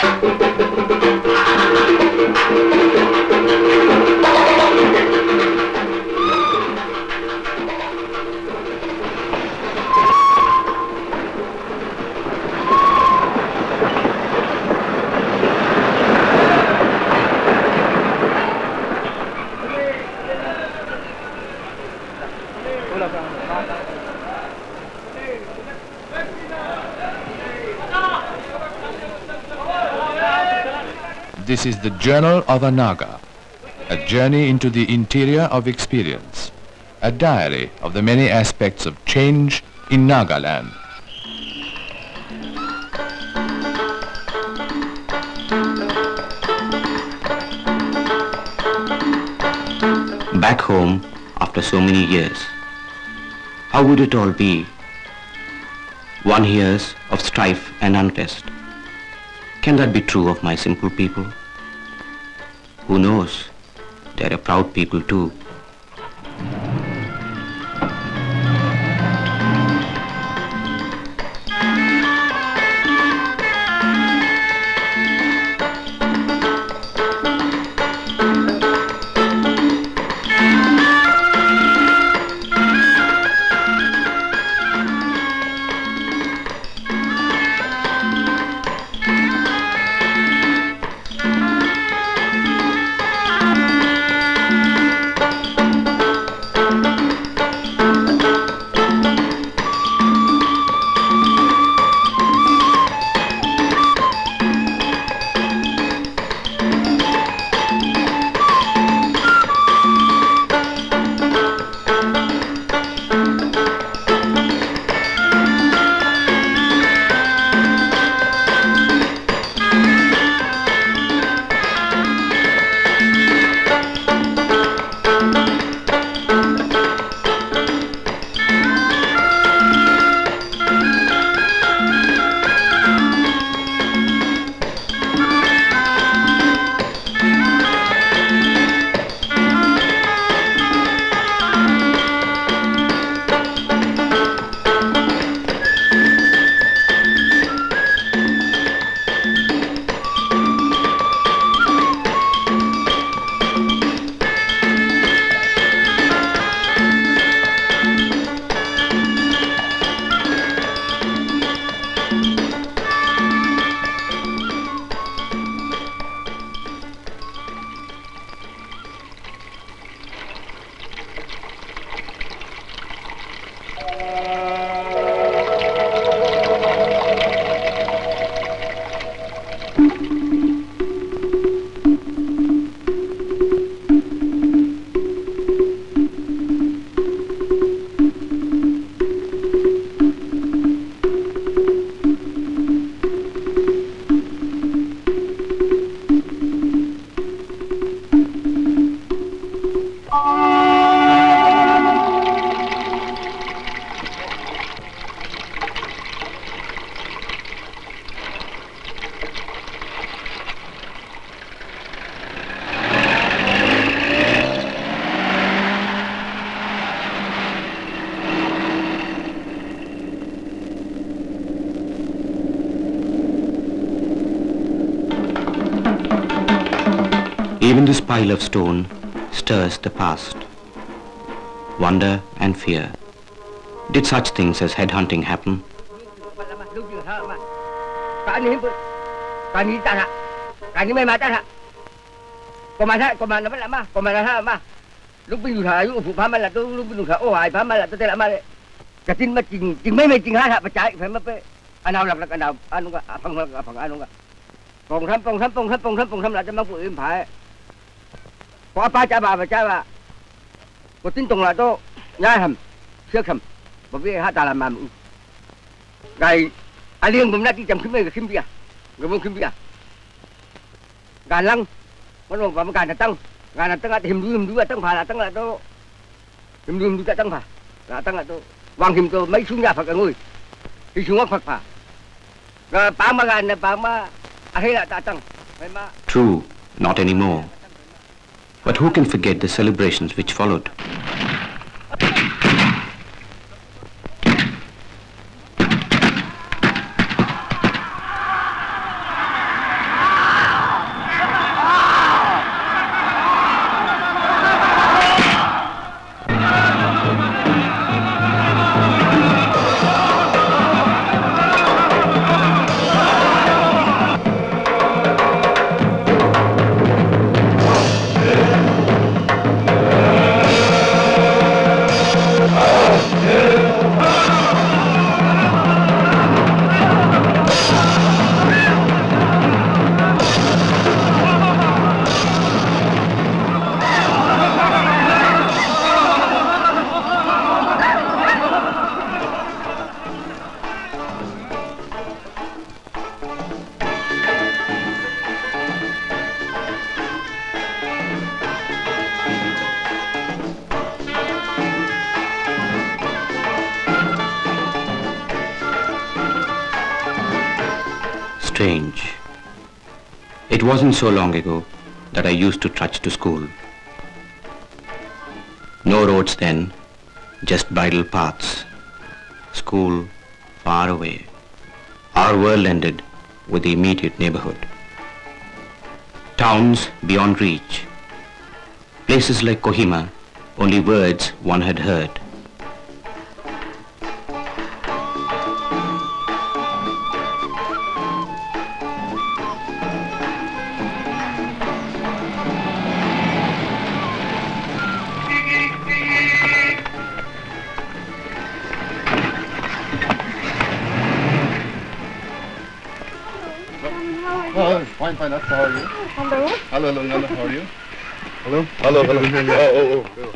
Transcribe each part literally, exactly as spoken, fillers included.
This is the Journal of a Naga, a journey into the interior of experience, a diary of the many aspects of change in Nagaland. Back home after so many years, how would it all be? One hears of strife and unrest. Can that be true of my simple people? Who knows? They're a proud people too. Even this pile of stone stirs the past. Wonder and fear. Did such things as headhunting happen? Có ba cha bà và cha bà có tin tùng là tôi nhai hầm xước hầm bởi vì hai ta làm mà ngày anh liên cũng đã đi chậm khím về khím bia người muốn khím bia gà lăng nó nói vào gà là tăng gà là tăng là hiểm hiểm đuôi tăng phải là tăng là tôi hiểm hiểm đuôi tăng phải là tăng là tôi vàng hiểm tôi mấy xuống nhà phật cả người thì xuống phật phải gà ba mà gà này ba mà hay là ta tăng True, not anymore. But who can forget the celebrations which followed? strange. It wasn't so long ago that I used to trudge to school. No roads then, just bridle paths. School far away. Our world ended with the immediate neighborhood. Towns beyond reach. Places like Kohima, only words one had heard. Oh, fine, fine. That's how are you? Hello. Hello, hello, hello. How are you? Hello, hello, hello. Oh, oh, oh.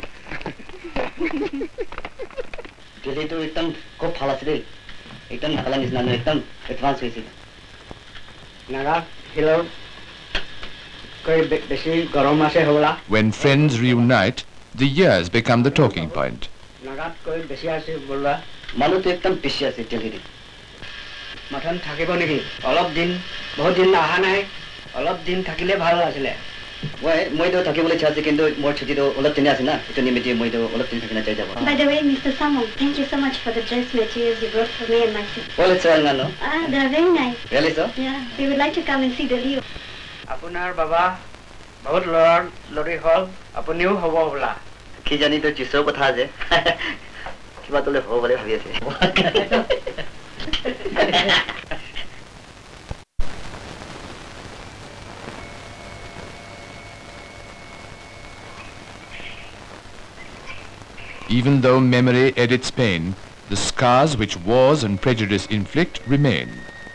Jadi itu एकदम खूब फाला सके, एकदम नकला निस्ना एकदम advance हुई थी। Naga hello कोई बेशी गरम मासे होला। When friends reunite, the years become the talking point. Naga कोई बेशी आसे बोला, मालूम तो एकदम बेशी आसे चली थी। मटन थाके बने की, अलग दिन, बहुत दिन आहा नहीं, अलग दिन थाकिले भाला आसे Why, मैं तो थाके बोले चाहते किंतु मोर छुट्टी तो अलग दिन आसे ना, इतनी मिट्टी मैं तो अलग दिन थाकिना चाहिए जावा। By the way, Mister Samon, thank you so much for the dress materials you brought for me and my sister. Well, it's well, no? Ah, they are very nice. Really so? Yeah, we would like to come and see the Leo. Apunar baba, बहुत लड़ लड़ी हल, अपनियो हवा होला। की जानी तो चीज़ों को था जे, कि बात उले हो वाले भाई थे। Even though memory edits pain, the scars which wars and prejudice inflict remain.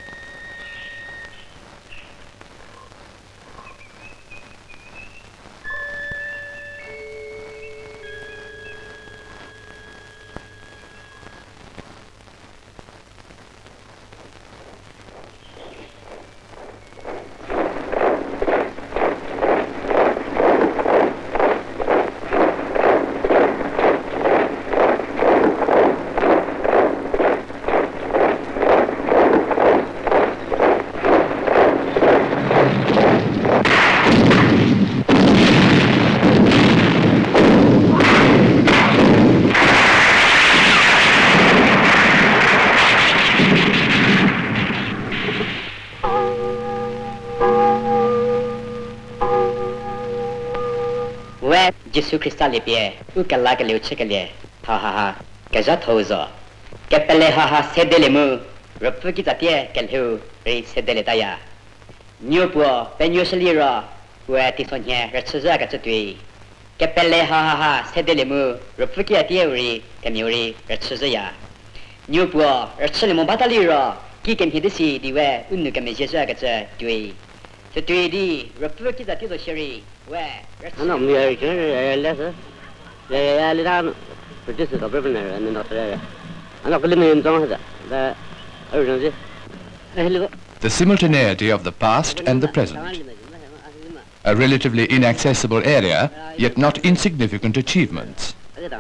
Jésus Christ les pieds, ou qu'elle l'a que le chickelier, ha ha ha, que j'attose, que pelle ha ha, c'est de les mots, repu qui t'attire, qu'elle hu, et c'est de l'étaille. New pour, peignou se lira, ou est tes soignés, retrouver que tu tues. Que pelle ha ha ha, c'est de les mots, repu qui attire, oui, que mieux, retrouver. New pour, retrouver mon batalira, qui qu'aime ici, dit ouais, une que mes Jésus que tu tues. Tu tues dit, repu qui t'attire de chérie. أنا أمي كنا لسه يا اللي ده بديت أقرب لنا أنا نطلع أنا كل ما ينتظر هذا لا أرجع زي The simultaneity of the past and the present. A relatively inaccessible area, yet not insignificant achievements.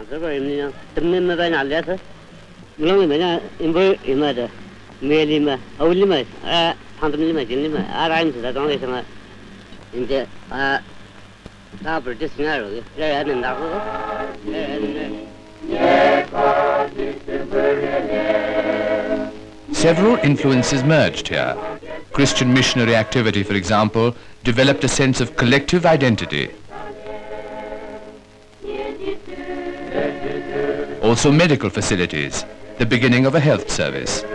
Several influences merged here. Christian missionary activity, for example, developed a sense of collective identity. Also medical facilities, the beginning of a health service.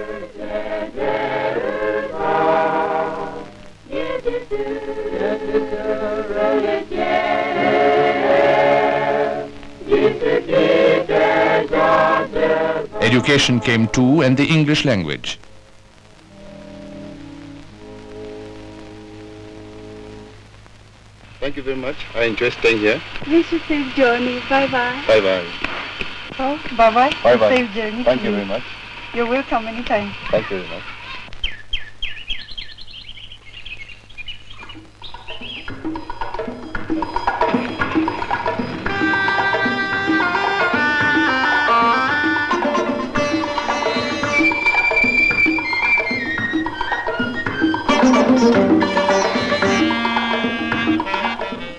Education came too, and the English language. Thank you very much. I enjoy staying here. Wish you safe journey. Bye-bye. Bye-bye. Oh, bye-bye. Bye-bye. Safe journey. Thank you very much. You're welcome anytime. Thank you very much.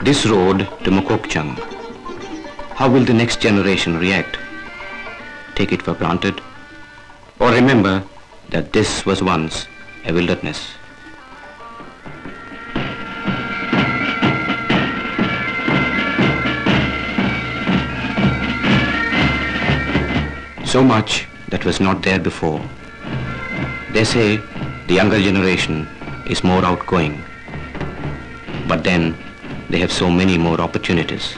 this road to Mokokchung. How will the next generation react? Take it for granted? Or remember that this was once a wilderness? So much that was not there before. They say the younger generation is more outgoing, but then they have so many more opportunities.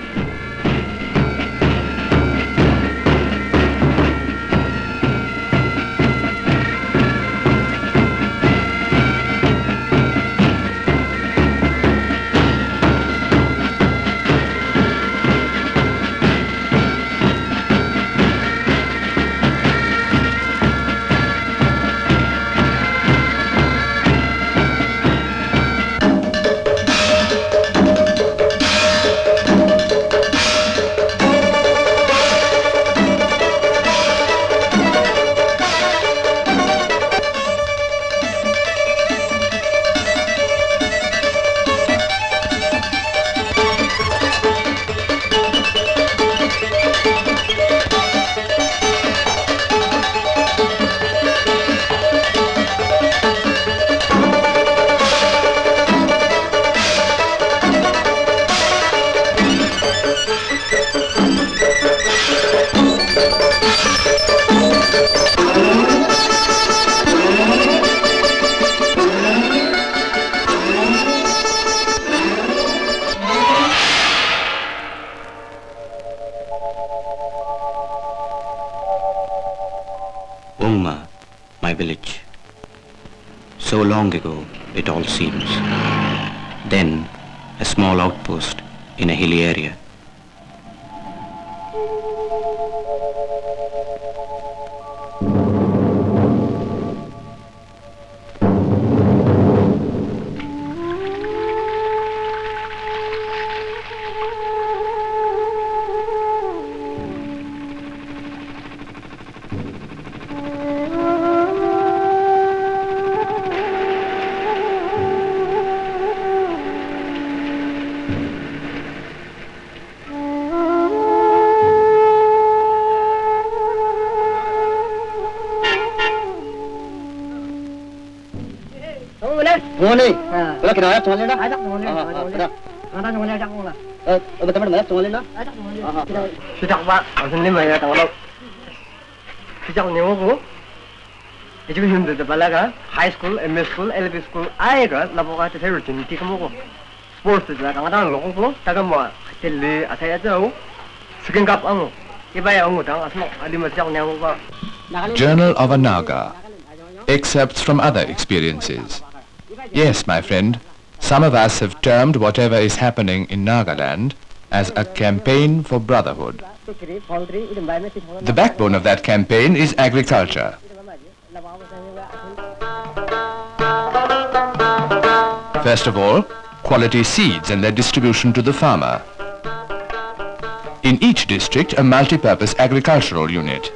Ongma, my village. So long ago, it all seems. Then, a small outpost in a hilly area. Ngồi Đó cái đó cho lên đó. Nó ngồi lên trong là. Ờ, ở bên đó cho lên đó. Chị chọn bạn, ở trên đây mày là đâu? Chị chọn nhiều không? Education được bao nhiêu? High school, M S school, L P school, ai cả là bao cái theo trình thì không có. Sports là cái đó là không có. Ta cái mà cái lì ở đây đâu? Skin cup ông. Cái bài ông người ta ở small, đi mà chọn nhiều không? Journal of a Naga. Excerpts from other experiences. Yes, my friend, some of us have termed whatever is happening in Nagaland as a campaign for brotherhood. The backbone of that campaign is agriculture. First of all, quality seeds and their distribution to the farmer. In each district, a multi-purpose agricultural unit.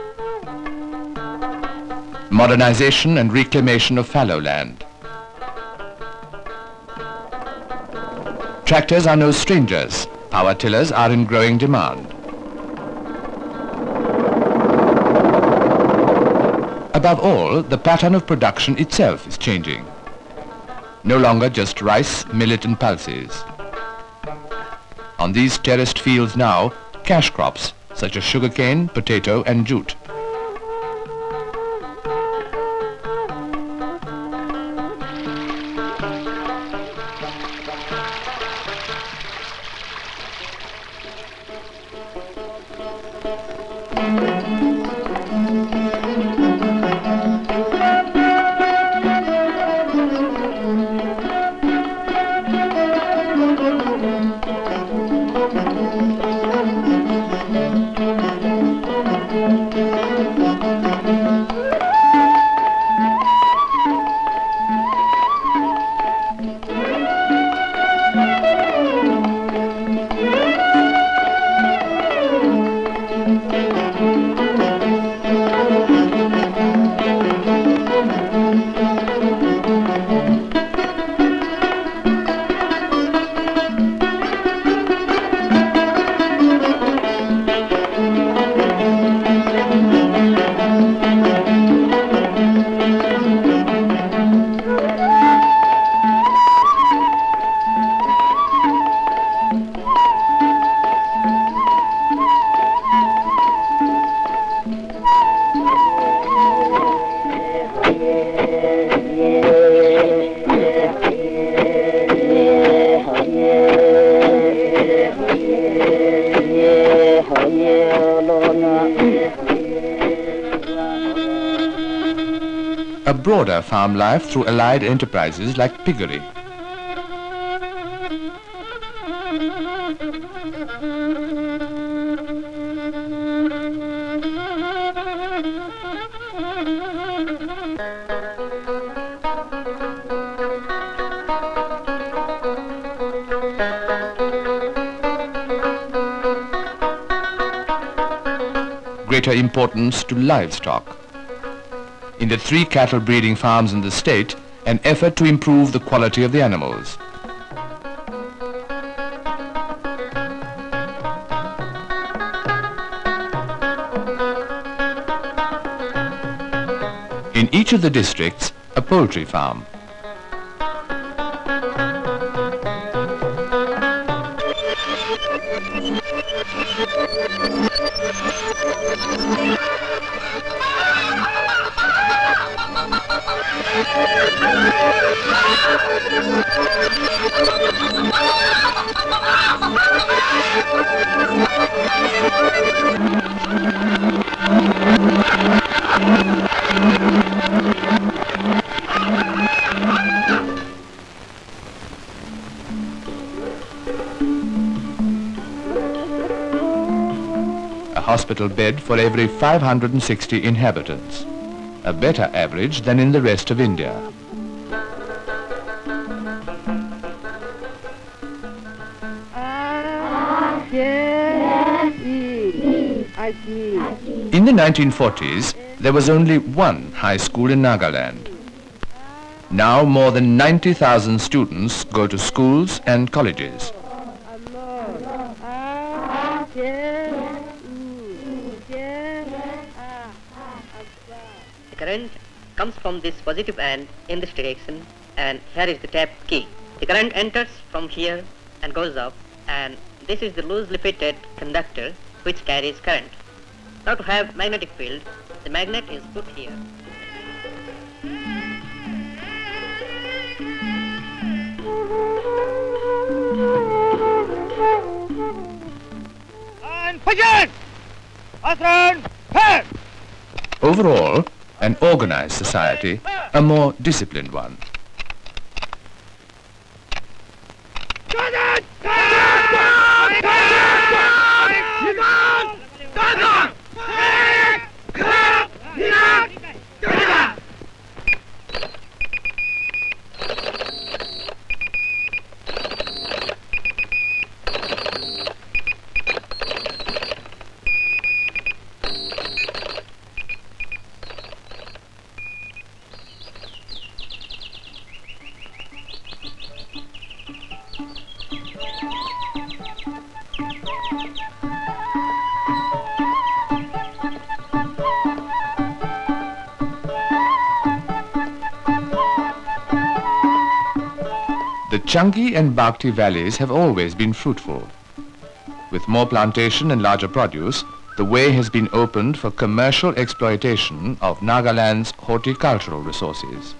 Modernization and reclamation of fallow land. Tractors are no strangers. Power tillers are in growing demand. Above all, the pattern of production itself is changing. No longer just rice, millet and pulses. On these terraced fields now, cash crops such as sugarcane, potato and jute. Thank you. Naga farm life through allied enterprises like piggery. Greater importance to livestock. In the three cattle breeding farms in the state, an effort to improve the quality of the animals. In each of the districts, a poultry farm. A hospital bed for every five hundred sixty inhabitants, a better average than in the rest of India. In the nineteen forties, there was only one high school in Nagaland. Now more than ninety thousand students go to schools and colleges. The current comes from this positive end in this direction, and here is the tap key. The current enters from here and goes up, and this is the loosely fitted conductor which carries current. Now to have magnetic field, the magnet is put here. Overall, an organized society, a more disciplined one. The Changi and Bhakti valleys have always been fruitful. With more plantation and larger produce, the way has been opened for commercial exploitation of Nagaland's horticultural resources.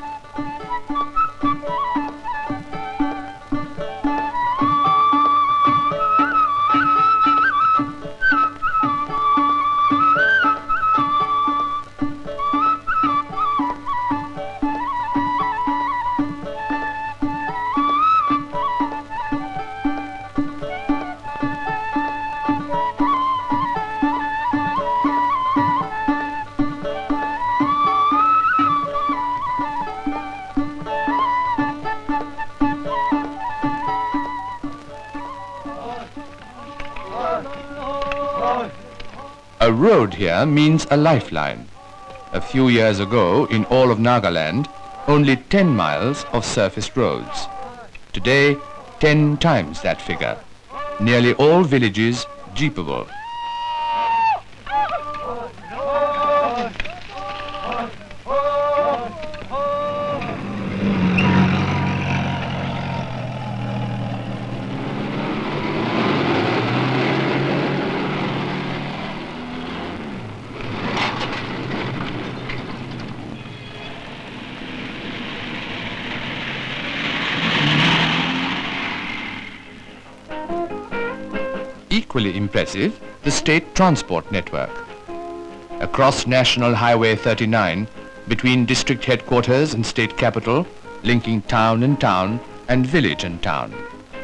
A road here means a lifeline. A few years ago, in all of Nagaland, only ten miles of surfaced roads. Today, ten times that figure. Nearly all villages jeepable. Equally impressive, the state transport network. Across National Highway thirty-nine, between district headquarters and state capital, linking town and town and village and town.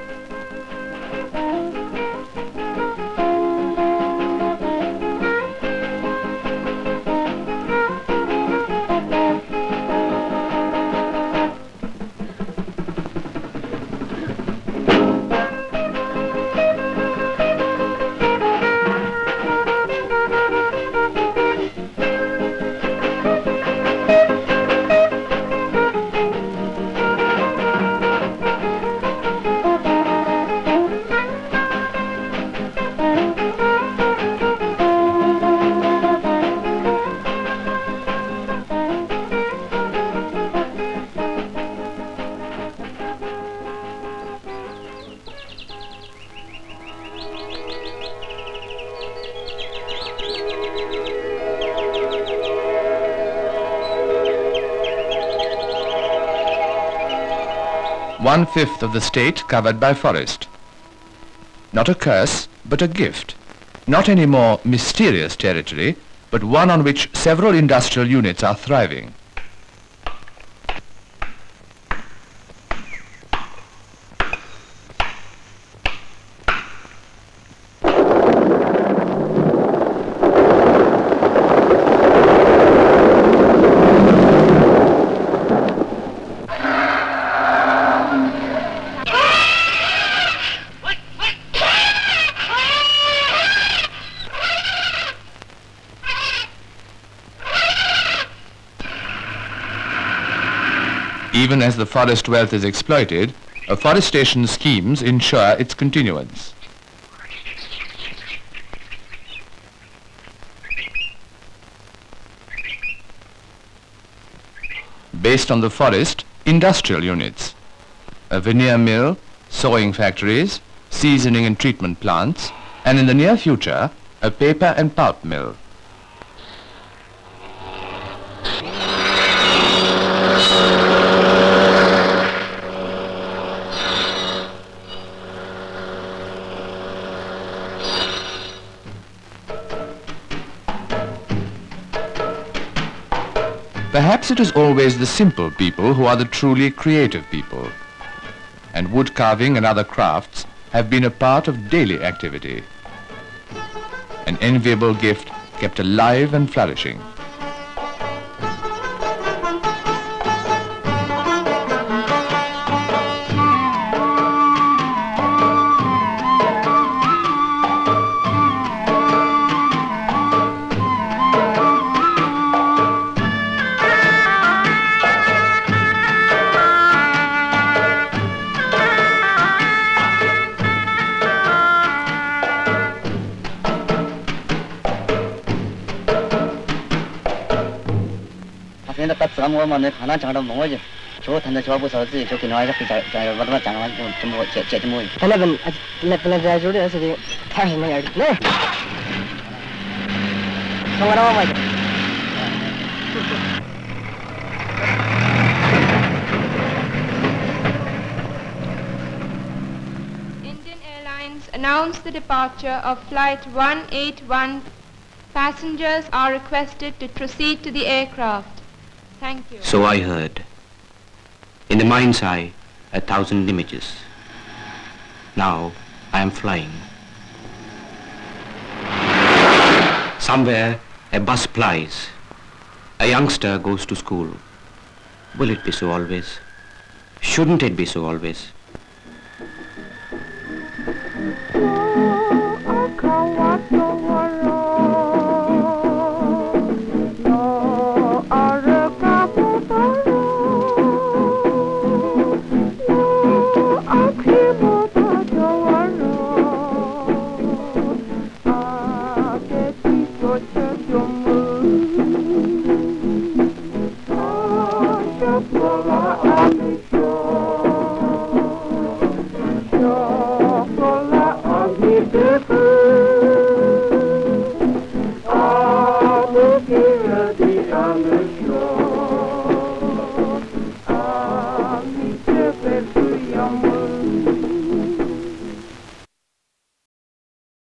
One-fifth of the state covered by forest. Not a curse, but a gift. Not any more mysterious territory, but one on which several industrial units are thriving. Even as the forest wealth is exploited, afforestation schemes ensure its continuance. Based on the forest, industrial units. A veneer mill, sewing factories, seasoning and treatment plants, and in the near future, a paper and pulp mill. Perhaps it is always the simple people who are the truly creative people. And wood carving and other crafts have been a part of daily activity. An enviable gift kept alive and flourishing. nên là tất cả mọi người khả năng chẳng đồng mọi gì chỗ thành cho bố sở gì chỗ kia nói rất là dài vẫn vẫn chẳng nói cho mọi trẻ trẻ cho mọi thế là mình là là ra chỗ đấy thì thay hình này nè không có đâu mà Indian Airlines announced the departure of flight one eight one. Passengers are requested to proceed to the aircraft. Thank you. So I heard. In the mind's eye, a thousand images. Now I am flying. Somewhere a bus plies. A youngster goes to school. Will it be so always? Shouldn't it be so always? Sure.